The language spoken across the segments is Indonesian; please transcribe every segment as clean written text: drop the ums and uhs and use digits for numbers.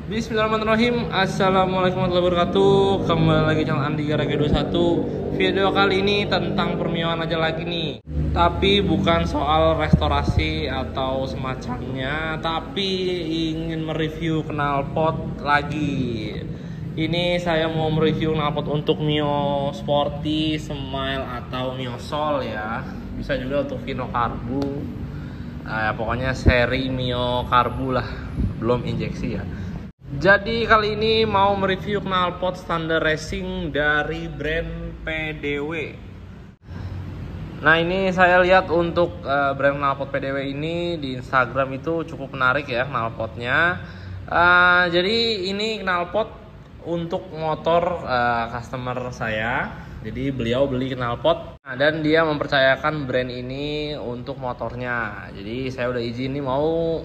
Bismillahirrahmanirrahim. Assalamualaikum warahmatullahi wabarakatuh. Kembali lagi channel Andi Garage 21. Video kali ini tentang permioan aja lagi nih. Tapi bukan soal restorasi atau semacamnya, tapi ingin mereview knalpot lagi. Ini saya mau mereview knalpot untuk Mio Sporty, Smile atau Mio Soul ya. Bisa juga untuk Vino Karbu. Pokoknya seri Mio Karbu lah, belum injeksi ya. Jadi kali ini mau mereview knalpot standar racing dari brand PDW. Nah ini saya lihat untuk brand knalpot PDW ini di Instagram itu cukup menarik ya knalpotnya. Jadi ini knalpot untuk motor customer saya. Jadi beliau beli knalpot dan dia mempercayakan brand ini untuk motornya. Jadi saya udah izin nih mau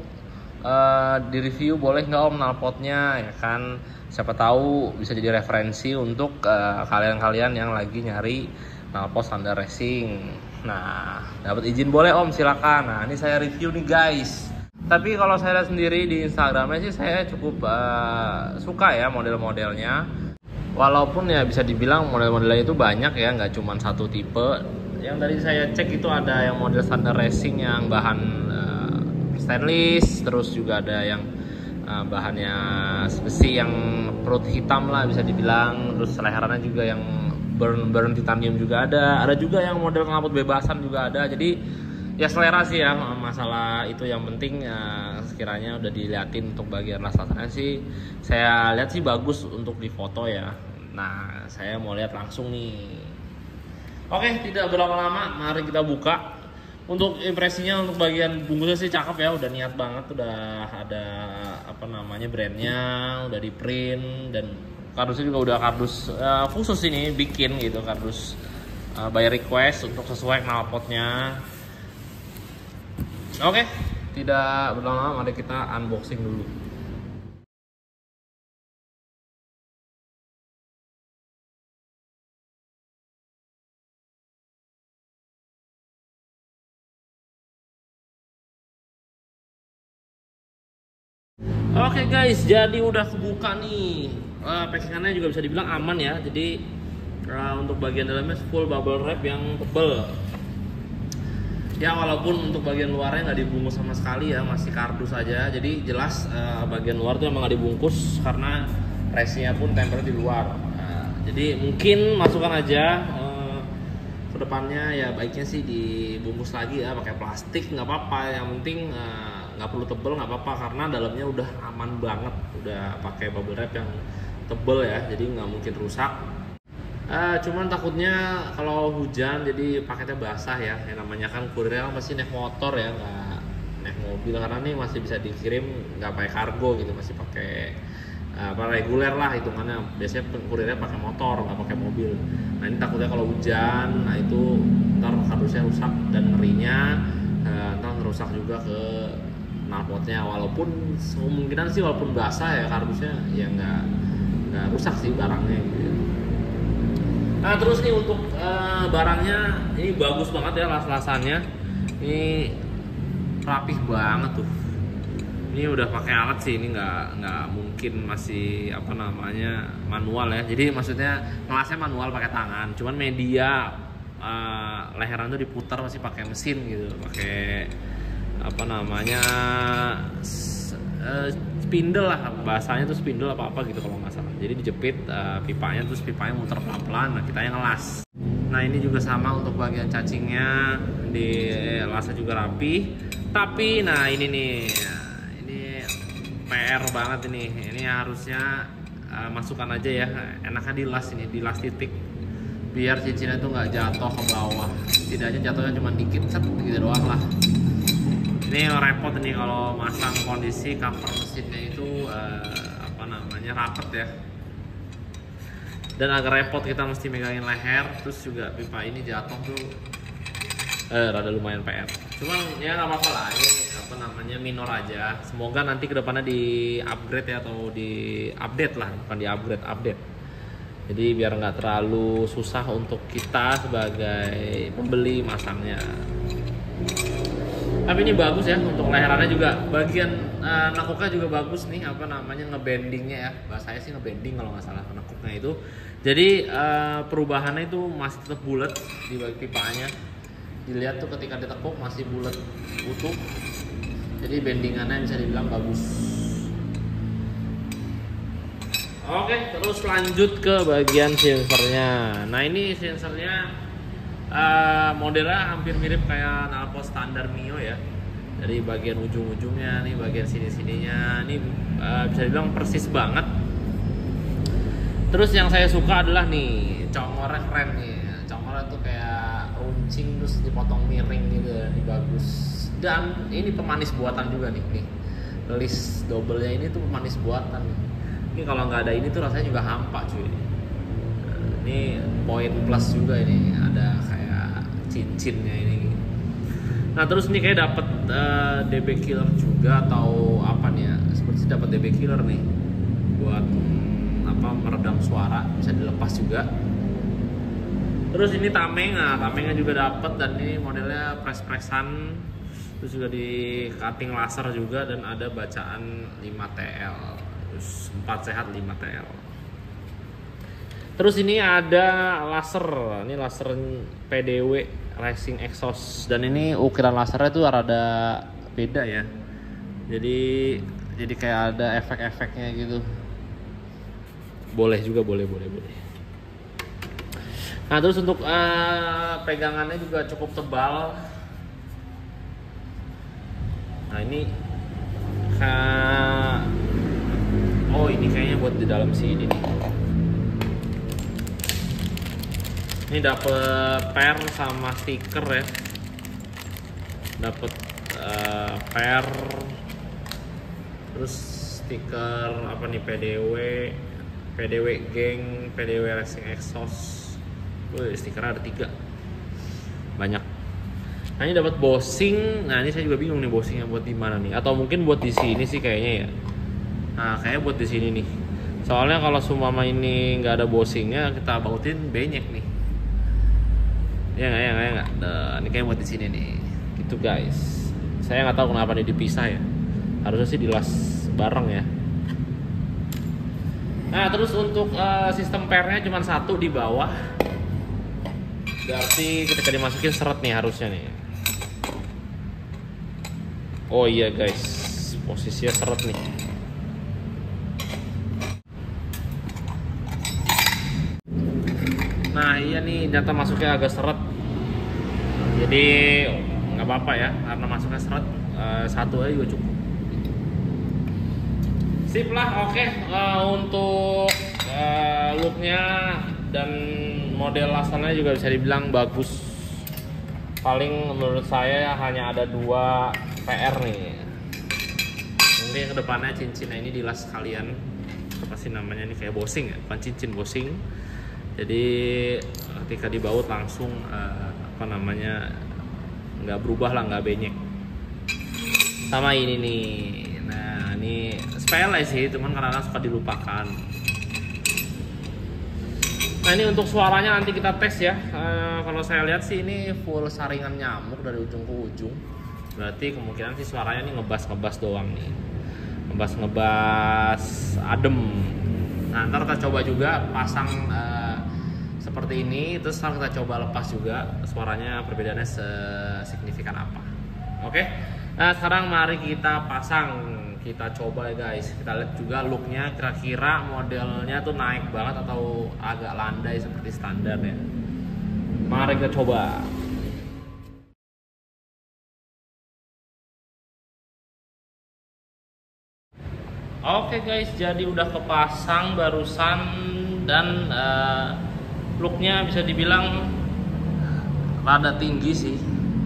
di review boleh nggak om knalpotnya ya kan, siapa tahu bisa jadi referensi untuk kalian-kalian yang lagi nyari knalpot standar racing. Nah dapat izin boleh om, silakan. Nah ini saya review nih guys. Tapi kalau saya lihat sendiri di Instagramnya sih saya cukup suka ya model-modelnya. Walaupun ya bisa dibilang model-modelnya itu banyak ya, nggak cuma satu tipe. Yang dari saya cek itu ada yang model standar racing yang bahan stainless, terus juga ada yang bahannya besi yang perut hitam lah bisa dibilang, terus leherannya juga yang burn titanium juga ada juga yang model knalpot bebasan juga ada. Jadi ya selera sih ya masalah itu, yang penting sekiranya udah diliatin untuk bagian las-lasannya sih saya lihat sih bagus untuk difoto ya. Nah saya mau lihat langsung nih. Oke, tidak berlama-lama mari kita buka. Untuk impresinya, untuk bagian bungkusnya sih cakep ya, udah niat banget, udah ada apa namanya brandnya, udah di print, dan kardusnya juga udah kardus khusus ini bikin gitu, kardus by request untuk sesuai knalpotnya. Oke, tidak berlama-lama mari kita unboxing dulu. Oke guys, jadi udah kebuka nih. Packingannya juga bisa dibilang aman ya. Jadi untuk bagian dalamnya full bubble wrap yang tebel. Ya walaupun untuk bagian luarnya nggak dibungkus sama sekali ya, masih kardus aja. Jadi jelas bagian luar tuh emang nggak dibungkus karena racingnya pun tempel di luar. Jadi mungkin masukan aja kedepannya ya, baiknya sih dibungkus lagi ya pakai plastik, nggak apa-apa. Yang penting nggak perlu tebel, nggak apa-apa karena dalamnya udah aman banget, udah pakai bubble wrap yang tebel ya, jadi nggak mungkin rusak. Cuman takutnya kalau hujan jadi paketnya basah ya. Yang namanya kan kurirnya kan pasti naik motor ya, nggak naik mobil, karena nih masih bisa dikirim nggak pakai kargo gitu, masih pakai reguler lah hitungannya. Biasanya kurirnya pakai motor, nggak pakai mobil. Nah ini takutnya kalau hujan, nah itu ntar kardusnya rusak, dan ngerinya ntar ngerusak juga ke knalpotnya. Walaupun kemungkinan sih walaupun basah ya kardusnya ya nggak rusak sih barangnya gitu. Nah terus nih untuk barangnya ini bagus banget ya, las-lasannya ini rapih banget tuh. Ini udah pakai alat sih, ini nggak mungkin masih apa namanya manual ya. Jadi maksudnya ngelasnya manual pakai tangan, cuman media leheran tuh diputar masih pakai mesin gitu, pakai apa namanya spindle lah bahasanya tuh, spindle apa gitu kalau nggak salah. Jadi dijepit pipanya, terus pipanya muter pelan-pelan, nah kita yang ngelas. Nah ini juga sama untuk bagian cacingnya, di lasnya juga rapi. Tapi nah ini nih, ini PR banget ini harusnya masukkan aja ya, enaknya dilas ini, dilas titik biar cincinnya tuh nggak jatuh ke bawah. Setidaknya jatuhnya cuma dikit, set gitu doang lah. Ini repot nih kalau masang kondisi cover mesinnya itu apa namanya rapet ya, dan agak repot, kita mesti megangin leher, terus juga pipa ini jatuh tuh rada lumayan PR. Cuman ya nggak apa-apa lah, ini apa namanya minor aja. Semoga nanti kedepannya di upgrade ya, atau di update lah, bukan di upgrade. Jadi biar nggak terlalu susah untuk kita sebagai pembeli masangnya. Tapi ini bagus ya untuk leherannya juga, bagian nekuknya juga bagus nih, apa namanya, ngebendingnya ya, bahasanya sih ngebending kalau nggak salah nekuknya itu. Jadi perubahannya itu masih tetap bulat di bagian pipanya. Dilihat tuh ketika ditekuk masih bulat utuh. Jadi bendingannya bisa dibilang bagus. Oke, terus lanjut ke bagian sensornya. Nah ini sensornya modelnya hampir mirip kayak knalpot standar Mio ya. Dari bagian ujung-ujungnya nih, bagian sini-sininya ini bisa dibilang persis banget. Terus yang saya suka adalah nih congornya keren nih. Congornya tuh kayak runcing terus dipotong miring gitu, ini bagus. Dan ini pemanis buatan juga nih. List double-nya ini tuh pemanis buatan nih. Ini kalau nggak ada ini tuh rasanya juga hampa cuy. Ini poin plus juga ini, ada kayak cincinnya ini. Nah terus ini kayak dapat DB killer juga atau apa nih ya? Seperti dapat DB killer nih buat apa, meredam suara, bisa dilepas juga. Terus ini tamengnya juga dapat, dan ini modelnya press-pressan. Terus juga di cutting laser juga, dan ada bacaan 5TL. Terus 4 sehat 5TL. Terus ini ada laser, ini laser PDW Racing Exhaust, dan ini ukiran lasernya tuh rada beda ya. Jadi kayak ada efek-efeknya gitu. Boleh juga, boleh. Nah terus untuk pegangannya juga cukup tebal. Nah ini oh ini kayaknya buat di dalam sini nih. Ini dapet per sama stiker ya. Dapet per, terus stiker apa nih, PDW geng, PDW Racing Exhaust. Stikernya ada 3, banyak. Nah ini dapat Bossing. Nah ini saya juga bingung nih Bossingnya buat di mana nih, atau mungkin buat di sini sih kayaknya ya. Nah kayaknya buat di sini nih, soalnya kalau seumpama ini nggak ada Bossingnya, kita bautin benyek nih. Ya nggak. Nah, ini kayak buat di sini nih, gitu guys. Saya nggak tahu kenapa ini dipisah ya. Harusnya sih dilas bareng ya. Nah terus untuk sistem pernya cuma 1 di bawah. Berarti ketika dimasukin seret nih harusnya nih. Oh iya guys, posisinya seret nih. Nah iya nih, data masuknya agak seret. Jadi nggak apa-apa ya, karena masuknya seret, 1 aja juga cukup. Sip lah, oke. Untuk looknya dan model lasernya juga bisa dibilang bagus. Paling menurut saya hanya ada 2 PR nih. Mungkin kedepannya cincinnya ini dilas sekalian. Apa sih namanya ini, kayak Bossing ya, bukan cincin, Bossing. Jadi ketika dibaut langsung apa namanya, nggak berubah lah, nggak benyek. Sama ini nih. Nah ini sepele sih, cuman kadang-kadang suka dilupakan. Nah ini untuk suaranya nanti kita tes ya. Kalau saya lihat sih ini full saringan nyamuk dari ujung ke ujung. Berarti kemungkinan sih suaranya ini ngebas doang nih. Ngebas adem. Nah ntar kita coba juga pasang seperti ini, terus kita coba lepas juga, suaranya perbedaannya sesignifikan apa. Oke. Nah sekarang mari kita pasang, kita coba ya guys. Kita lihat juga looknya, kira-kira modelnya tuh naik banget atau agak landai seperti standar ya. Mari kita coba. Oke guys, jadi udah kepasang barusan, dan looknya bisa dibilang rada tinggi sih.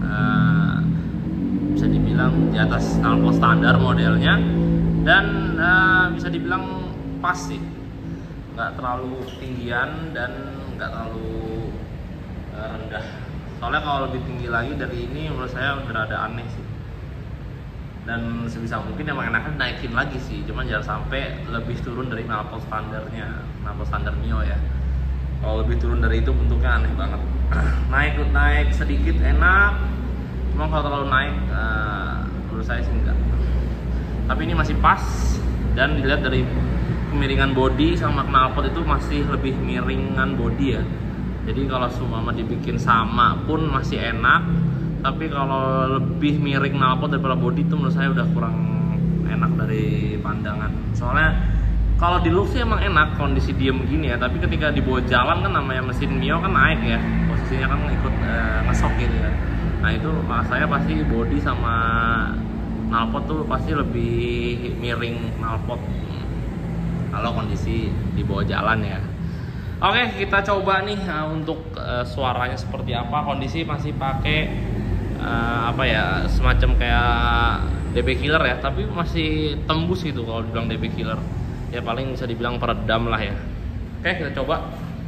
Bisa dibilang di atas knalpot standar modelnya, dan bisa dibilang pas sih, nggak terlalu tinggian dan nggak terlalu rendah. Soalnya kalau lebih tinggi lagi dari ini menurut saya udah rada aneh sih, dan sebisa mungkin emang enaknya naikin lagi sih, cuman jangan sampai lebih turun dari knalpot standarnya, knalpot standar Mio ya. Kalau lebih turun dari itu bentuknya aneh banget. Naik sedikit enak, cuma kalau terlalu naik menurut saya sih enggak. Tapi ini masih pas, dan dilihat dari kemiringan bodi sama knalpot itu masih lebih miringan bodi ya. Jadi kalau semua dibikin sama pun masih enak, tapi kalau lebih miring knalpot daripada bodi itu menurut saya udah kurang enak dari pandangan. Soalnya kalau di look sih emang enak kondisi diem gini ya, tapi ketika dibawa jalan kan namanya mesin Mio kan naik ya, posisinya kan ikut ngesok gitu ya. Nah itu saya pasti bodi sama knalpot tuh pasti lebih miring knalpot kalau kondisi dibawa jalan ya. Oke, kita coba nih untuk suaranya seperti apa. Kondisi masih pakai apa ya, semacam kayak DB killer ya, tapi masih tembus gitu kalau dibilang DB killer. Ya paling bisa dibilang peredam lah ya. Oke, kita coba.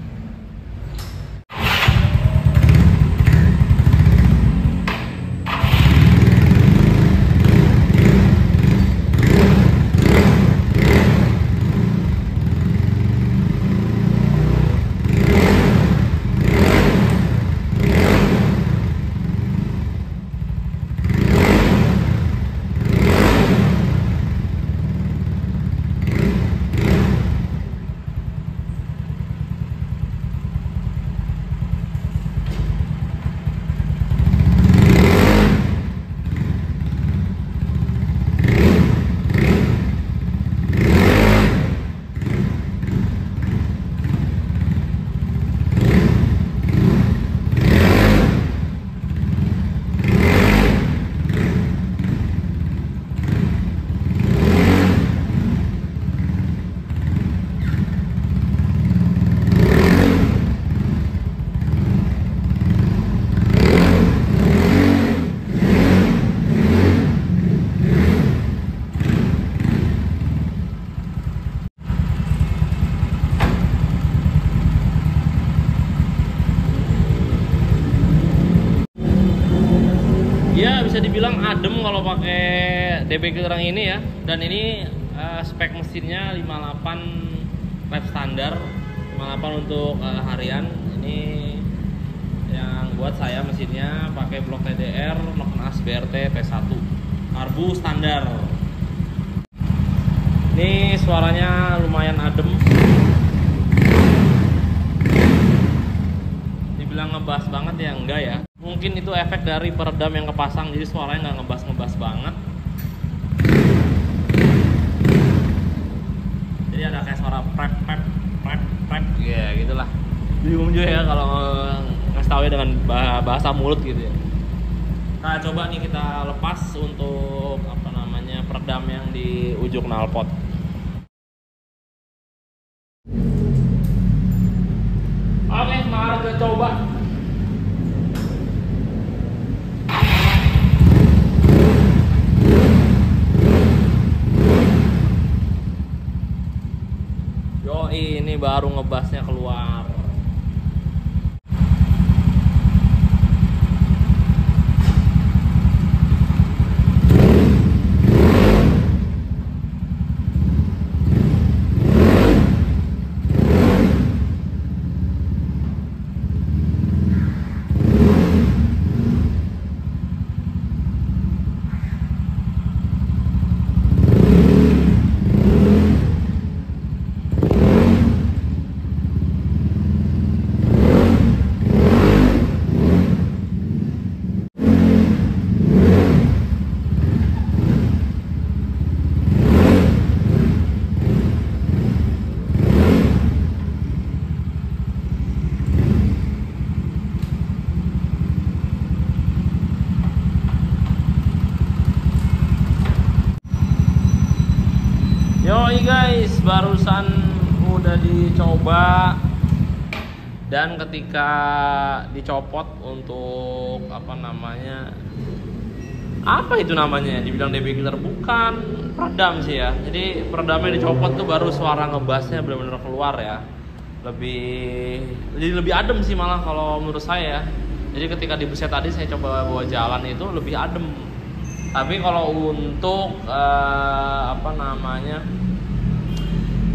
Ya bisa dibilang adem kalau pakai DB killer ini ya. Dan ini spek mesinnya 58 lap standar, 58 untuk harian. Ini yang buat saya mesinnya pakai blok TDR Noknas BRT T1 karbu standar. Ini suaranya lumayan adem, dibilang ngebas banget ya enggak ya. Mungkin itu efek dari peredam yang kepasang, jadi suaranya nggak ngebas banget. Jadi ada kayak suara prep ya gitulah. Bingung juga ya kalau ngasih tahu ya dengan bahasa mulut gitu ya. Nah coba nih kita lepas untuk apa namanya peredam yang di ujung knalpot. Oke, mari kita coba. Ini baru ngebasnya keluar. Yoi guys, barusan udah dicoba, dan ketika dicopot untuk apa itu namanya dibilang DB killer, bukan peredam sih ya. Jadi peredamnya dicopot tuh baru suara ngebasnya benar-benar keluar ya. Lebih adem sih malah kalau menurut saya. Jadi ketika di buset tadi saya coba bawa jalan itu lebih adem. Tapi kalau untuk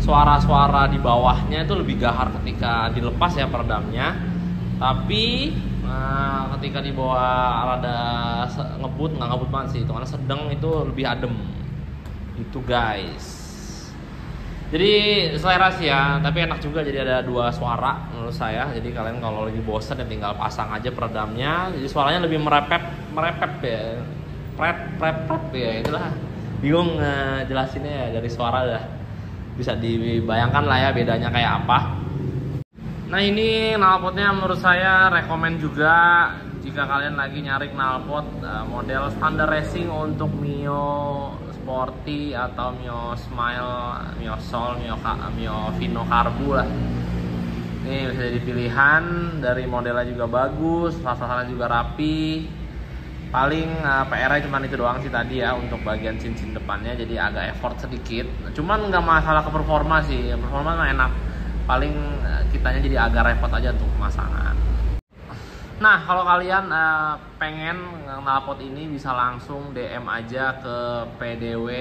suara-suara di bawahnya itu lebih gahar ketika dilepas ya peredamnya. Tapi Nah, ketika di bawah rada ngebut, nggak ngebut banget sih, itu karena sedang itu lebih adem. Itu guys. Jadi selera sih ya, tapi enak juga jadi ada dua suara menurut saya. Jadi kalian kalau lagi bosan ya tinggal pasang aja peredamnya. Jadi suaranya lebih merepet ya. Prep ya, itulah. Bingung jelasinnya ya, dari suara dah bisa dibayangkan lah ya bedanya kayak apa. Nah ini knalpotnya menurut saya rekomen juga jika kalian lagi nyari knalpot model standar racing untuk Mio Sporty atau Mio Smile, Mio Soul, Mio Vino Karbu lah. Ini bisa jadi pilihan, dari modelnya juga bagus, rasa-rasanya juga rapi. Paling PR-nya cuma itu doang sih tadi ya untuk bagian cincin depannya, jadi agak effort sedikit. Cuman nggak masalah ke performa sih, performa mah enak. Paling kitanya jadi agak repot aja untuk pemasangan. Nah kalau kalian pengen knalpot ini bisa langsung DM aja ke PDW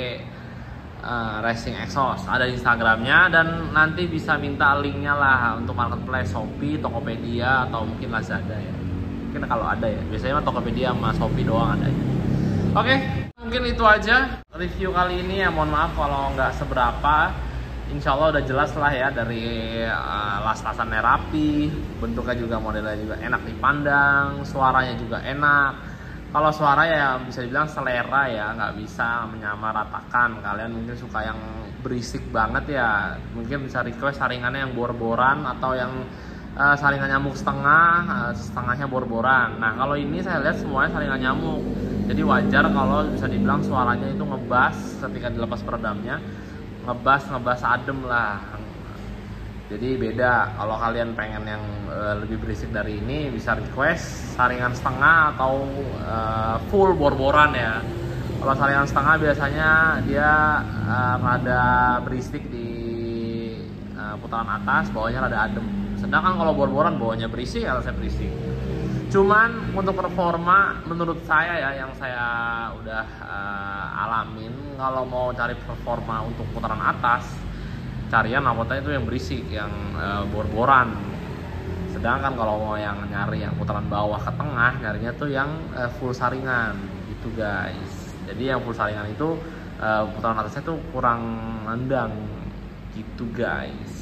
Racing Exhaust, ada di Instagramnya, dan nanti bisa minta linknya lah untuk marketplace Shopee, Tokopedia atau mungkin Lazada ya. Mungkin kalau ada ya, biasanya mah Tokopedia sama Shopee doang ada ya. Oke, mungkin itu aja review kali ini ya, mohon maaf kalau nggak seberapa. Insya Allah udah jelas lah ya, dari las-lasannya rapi, bentuknya juga modelnya juga enak dipandang, suaranya juga enak. Kalau suara ya bisa dibilang selera ya, nggak bisa menyamaratakan. Kalian mungkin suka yang berisik banget ya, mungkin bisa request saringannya yang bor-boran atau yang saringan nyamuk setengahnya bor-boran. Nah kalau ini saya lihat semuanya saringan nyamuk, jadi wajar kalau bisa dibilang suaranya itu ngebas ketika dilepas peredamnya. Ngebas adem lah, jadi beda. Kalau kalian pengen yang lebih berisik dari ini bisa request saringan setengah atau full bor-boran ya. Kalau saringan setengah biasanya dia rada berisik di putaran atas, bawahnya rada adem. Sedangkan kalau bor-boran bawahnya berisik, atasnya berisik. Cuman untuk performa menurut saya ya, yang saya udah alamin, kalau mau cari performa untuk putaran atas, carian knalpotnya itu yang berisik, yang bor-boran. Sedangkan kalau mau yang nyari yang putaran bawah ke tengah, nyarinya tuh yang full saringan gitu guys. Jadi yang full saringan itu putaran atasnya tuh kurang nendang gitu guys.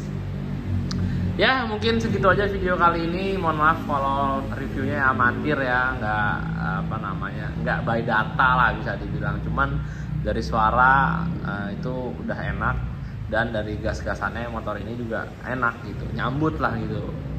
Ya mungkin segitu aja video kali ini. Mohon maaf kalau reviewnya amatir ya, nggak by data lah bisa dibilang. Cuman dari suara itu udah enak, dan dari gas-gasannya motor ini juga enak gitu, nyambut lah gitu.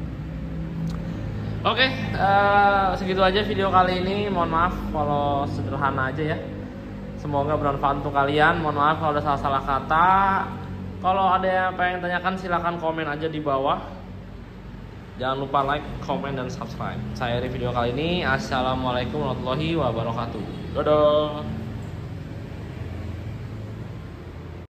Oke, segitu aja video kali ini. Mohon maaf kalau sederhana aja ya. Semoga bermanfaat untuk kalian. Mohon maaf kalau ada salah-salah kata. Kalau ada yang pengen tanyakan silahkan komen aja di bawah. Jangan lupa like, komen, dan subscribe. Saya di video kali ini. Assalamualaikum warahmatullahi wabarakatuh. Dadah.